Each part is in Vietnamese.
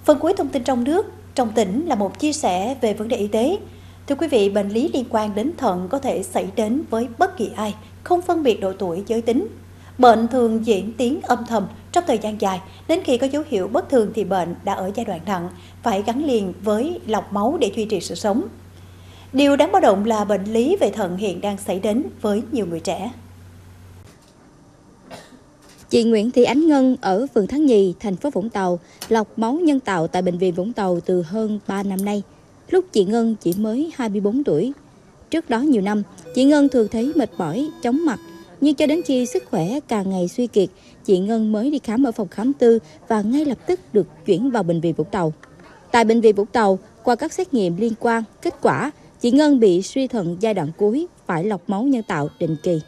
Phần cuối thông tin trong nước, trong tỉnh là một chia sẻ về vấn đề y tế. Thưa quý vị, bệnh lý liên quan đến thận có thể xảy đến với bất kỳ ai, không phân biệt độ tuổi, giới tính. Bệnh thường diễn tiến âm thầm trong thời gian dài, đến khi có dấu hiệu bất thường thì bệnh đã ở giai đoạn nặng, phải gắn liền với lọc máu để duy trì sự sống. Điều đáng báo động là bệnh lý về thận hiện đang xảy đến với nhiều người trẻ. Chị Nguyễn Thị Ánh Ngân ở phường Thắng Nhì, thành phố Vũng Tàu, lọc máu nhân tạo tại Bệnh viện Vũng Tàu từ hơn 3 năm nay. Lúc chị Ngân chỉ mới 24 tuổi. Trước đó nhiều năm, chị Ngân thường thấy mệt mỏi, chóng mặt. Nhưng cho đến khi sức khỏe càng ngày suy kiệt, chị Ngân mới đi khám ở phòng khám tư và ngay lập tức được chuyển vào Bệnh viện Vũng Tàu. Tại Bệnh viện Vũng Tàu, qua các xét nghiệm liên quan, kết quả, chị Ngân bị suy thận giai đoạn cuối, phải lọc máu nhân tạo định kỳ.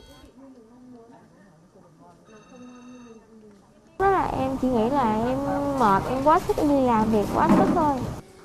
Em chỉ nghĩ là em mệt, em quá sức, em đi làm việc quá sức thôi.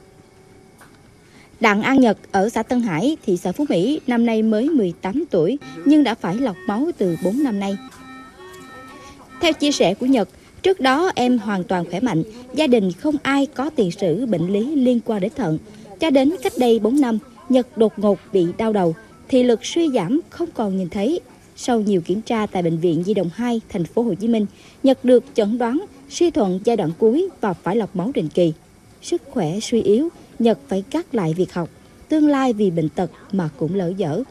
Đặng An Nhật ở xã Tân Hải, thị xã Phú Mỹ, năm nay mới 18 tuổi nhưng đã phải lọc máu từ 4 năm nay. Theo chia sẻ của Nhật, trước đó em hoàn toàn khỏe mạnh, gia đình không ai có tiền sử bệnh lý liên quan đến thận. Cho đến cách đây 4 năm, Nhật đột ngột bị đau đầu, thị lực suy giảm không còn nhìn thấy. Sau nhiều kiểm tra tại Bệnh viện Nhi đồng 2, thành phố Hồ Chí Minh, Nhật được chẩn đoán suy thận giai đoạn cuối và phải lọc máu định kỳ. Sức khỏe suy yếu, Nhật phải gác lại việc học, tương lai vì bệnh tật mà cũng lỡ dở.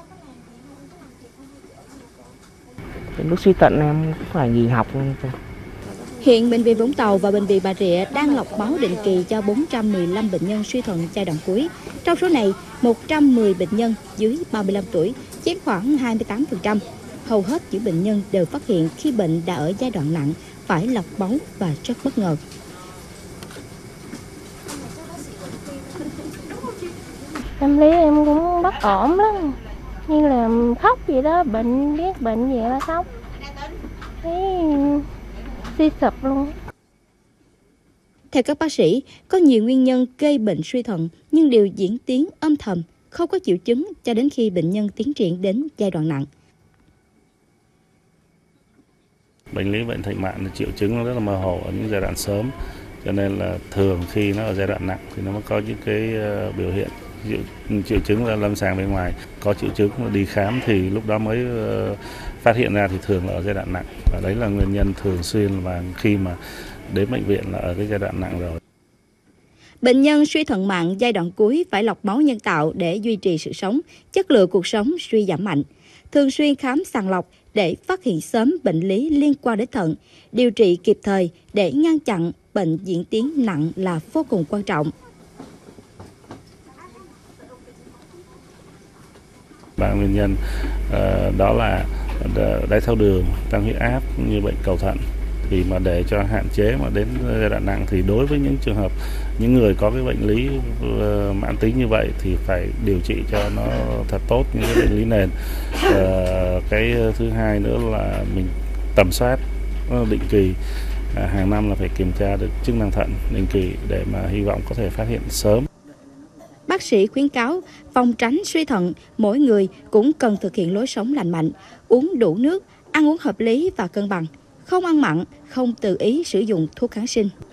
Lúc suy thận em cũng phải nghỉ học. Hiện Bệnh viện Vũng Tàu và Bệnh viện Bà Rịa đang lọc máu định kỳ cho 415 bệnh nhân suy thận giai đoạn cuối. Trong số này, 110 bệnh nhân dưới 35 tuổi, chiếm khoảng 28%. Hầu hết những bệnh nhân đều phát hiện khi bệnh đã ở giai đoạn nặng, phải lọc máu và rất bất ngờ. Tâm lý em cũng bất ổn lắm, như là khóc vậy đó, biết bệnh vậy là khóc, thấy suy sụp luôn. Theo các bác sĩ, có nhiều nguyên nhân gây bệnh suy thận nhưng đều diễn tiến âm thầm, không có triệu chứng cho đến khi bệnh nhân tiến triển đến giai đoạn nặng. Bệnh lý bệnh thận mạn triệu chứng nó rất là mơ hồ ở những giai đoạn sớm, cho nên là thường khi nó ở giai đoạn nặng thì nó mới có những cái biểu hiện triệu chứng là lâm sàng bên ngoài, có triệu chứng mà đi khám thì lúc đó mới phát hiện ra thì thường là ở giai đoạn nặng, và đấy là nguyên nhân thường xuyên và khi mà đến bệnh viện là ở cái giai đoạn nặng rồi. Bệnh nhân suy thận mạn giai đoạn cuối phải lọc máu nhân tạo để duy trì sự sống, chất lượng cuộc sống suy giảm mạnh. Thường xuyên khám sàng lọc để phát hiện sớm bệnh lý liên quan đến thận, điều trị kịp thời để ngăn chặn bệnh diễn tiến nặng là vô cùng quan trọng. Ba nguyên nhân đó là đái tháo đường, tăng huyết áp cũng như bệnh cầu thận. Thì mà để cho hạn chế mà đến giai đoạn nặng thì đối với những trường hợp những người có cái bệnh lý mãn tính như vậy thì phải điều trị cho nó thật tốt những cái bệnh lý nền. Cái thứ hai nữa là mình tầm soát định kỳ, hàng năm là phải kiểm tra được chức năng thận định kỳ để mà hy vọng có thể phát hiện sớm. Bác sĩ khuyến cáo phòng tránh suy thận, mỗi người cũng cần thực hiện lối sống lành mạnh, uống đủ nước, ăn uống hợp lý và cân bằng, không ăn mặn, không tự ý sử dụng thuốc kháng sinh.